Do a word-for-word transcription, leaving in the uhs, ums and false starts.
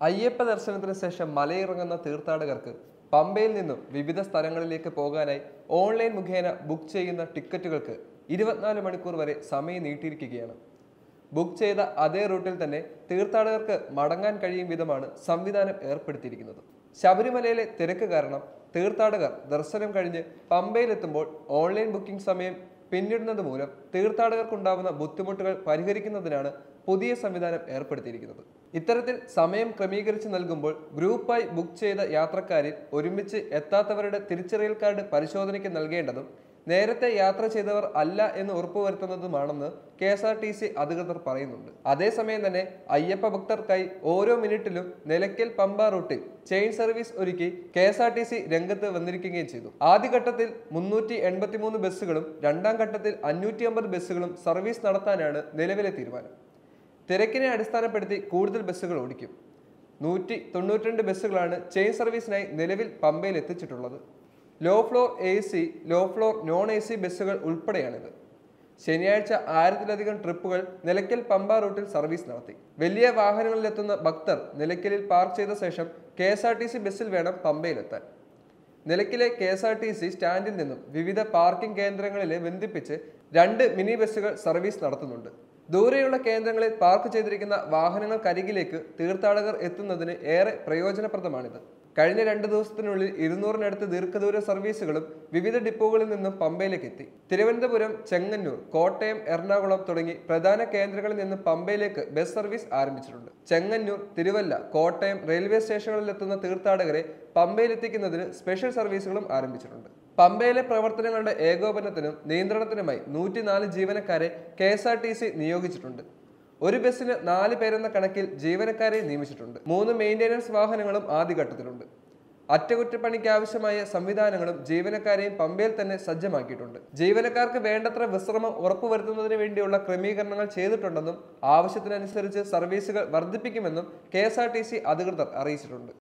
അയ്യപ്പ ദർശനത്തിന് ശേഷം മലയിറങ്ങുന്ന തീർത്ഥാടകർക്ക് പമ്പയിൽ നിന്നും വിവിധ സ്ഥലങ്ങളിലേക്ക് പോകാനായി ഓൺലൈൻ മുഖേന ബുക്ക് ചെയ്യുന്ന ടിക്കറ്റുകൾക്ക് ഇരുപത്തിനാല് മണിക്കൂർ വരെ സമയം നീട്ടിയിരിക്കുകയാണ്. ബുക്ക് ചെയ്ത അതേ റൂട്ടിൽ തന്നെ തീർത്ഥാടകർക്ക് മടങ്ങാൻ കഴിയും വിധമാണ് സംവിധാനം ഏർപ്പെടുത്തിയിരിക്കുന്നത്. ശബരിമലയിലെ തിരക്ക് കാരണം തീർത്ഥാടകർ ദർശനം കഴിഞ്ഞ് പമ്പയിലെത്തുമ്പോൾ ഓൺലൈൻ ബുക്കിംഗ് സമയം പിന്നിടുന്നത് മൂലം തീർത്ഥാടകർക്കുണ്ടാവുന്ന ബുദ്ധിമുട്ടുകൾ പരിഹരിക്കുന്നതിനാണ് പുതിയ സംവിധാനം ഏർപ്പെടുത്തിയിരിക്കുന്നത്. ഇത്തരത്തിൽ സമയം ക്രമീകരിച്ച് നൽകുമ്പോൾ ഗ്രൂപ്പായി ബുക്ക് ചെയ്ത യാത്രക്കാരിൽ ഒരുമിച്ച് എത്താത്തവരുടെ തിരിച്ചറിയൽ കാർഡ് പരിശോധനയ്ക്ക് നൽകേണ്ടതും നേരത്തെ യാത്ര ചെയ്തവർ അല്ല എന്ന് ഉറപ്പുവരുത്തുന്നതുമാണെന്ന് K S R T C അധികൃതർ പറയുന്നുണ്ട്. അതേസമയം തന്നെ അയ്യപ്പ ഭക്തർക്കായി ഓരോ മിനിറ്റിലും നിലയ്ക്കൽ പമ്പ റൂട്ടിൽ ചെയിൻ സർവീസ് ഒരുക്കി K S R T C രംഗത്ത് വന്നിരിക്കുകയും ചെയ്തു. ആദ്യഘട്ടത്തിൽ മുന്നൂറ്റി എൺപത്തി മൂന്ന് ബസ്സുകളും രണ്ടാം ഘട്ടത്തിൽ അഞ്ഞൂറ്റി അമ്പത് ബസ്സുകളും സർവീസ് നടത്താനാണ് നിലവിലെ തീരുമാനം. തിരക്കിനെ അടിസ്ഥാനപ്പെടുത്തി കൂടുതൽ ബസ്സുകൾ ഓടിക്കും. നൂറ്റി തൊണ്ണൂറ്റി രണ്ട് ബസ്സുകളാണ് ചെയിൻ സർവീസിനായി നിലവിൽ പമ്പയിൽ എത്തിച്ചിട്ടുള്ളത്. Low floor A C, low floor non A C ബസ്സുകൾ ഉൾപ്പെടെയാണിത്. ശനിയാഴ്ച ആയിരത്തിലധികം ട്രിപ്പുകൾ നിലയ്ക്കൽ പമ്പ റൂട്ടിൽ സർവീസ് നടത്തി. വലിയ വാഹനങ്ങളിലെത്തുന്ന ഭക്തർ നിലയ്ക്കലിൽ പാർക്ക് ചെയ്ത ശേഷം K S R T C ബസ്സിൽ വേണം പമ്പയിലെത്താൻ. നിലയ്ക്കലെ K S R T C സ്റ്റാൻഡിൽ നിന്നും വിവിധ പാർക്കിംഗ് കേന്ദ്രങ്ങളിലെ ബന്ധിപ്പിച്ച് രണ്ട് മിനി ബസ്സുകൾ സർവീസ് നടത്തുന്നുണ്ട്. ദൂരെയുള്ള കേന്ദ്രങ്ങളിൽ പാർക്ക് ചെയ്തിരിക്കുന്ന വാഹനങ്ങൾക്കരികിലേക്ക് തീർത്ഥാടകർ എത്തുന്നതിന് ഏറെ പ്രയോജനപ്രദമാണിത്. കഴിഞ്ഞ രണ്ട് ദിവസത്തിനുള്ളിൽ ഇരുന്നൂറിനടുത്ത് ദീർഘദൂര സർവീസുകളും വിവിധ ഡിപ്പോകളിൽ നിന്നും പമ്പയിലേക്ക് എത്തി. തിരുവനന്തപുരം, ചെങ്ങന്നൂർ, കോട്ടയം, എറണാകുളം തുടങ്ങി പ്രധാന കേന്ദ്രങ്ങളിൽ നിന്ന് പമ്പയിലേക്ക് ബസ് സർവീസ് ആരംഭിച്ചിട്ടുണ്ട്. ചെങ്ങന്നൂർ, തിരുവല്ല, കോട്ടയം റെയിൽവേ സ്റ്റേഷനുകളിലെത്തുന്ന തീർത്ഥാടകരെ പമ്പയിലെത്തിക്കുന്നതിന് സ്പെഷ്യൽ സർവീസുകളും ആരംഭിച്ചിട്ടുണ്ട്. പമ്പയിലെ പ്രവർത്തനങ്ങളുടെ ഏകോപനത്തിനും നിയന്ത്രണത്തിനുമായി നൂറ്റിനാല് ജീവനക്കാരെ K S R T C നിയോഗിച്ചിട്ടുണ്ട്. ഒരു ബസ്സിന് നാല് പേരെന്ന കണക്കിൽ ജീവനക്കാരെ നിയമിച്ചിട്ടുണ്ട്. മൂന്ന് മെയിൻ്റെനൻസ് വാഹനങ്ങളും ആദ്യഘട്ടത്തിലുണ്ട്. അറ്റകുറ്റപ്പണിക്ക് ആവശ്യമായ സംവിധാനങ്ങളും ജീവനക്കാരെയും പമ്പയിൽ തന്നെ സജ്ജമാക്കിയിട്ടുണ്ട്. ജീവനക്കാർക്ക് വേണ്ടത്ര വിശ്രമം ഉറപ്പുവരുത്തുന്നതിന് വേണ്ടിയുള്ള ക്രമീകരണങ്ങൾ ചെയ്തിട്ടുണ്ടെന്നും ആവശ്യത്തിനനുസരിച്ച് സർവീസുകൾ വർദ്ധിപ്പിക്കുമെന്നും K S R T C അധികൃതർ അറിയിച്ചിട്ടുണ്ട്.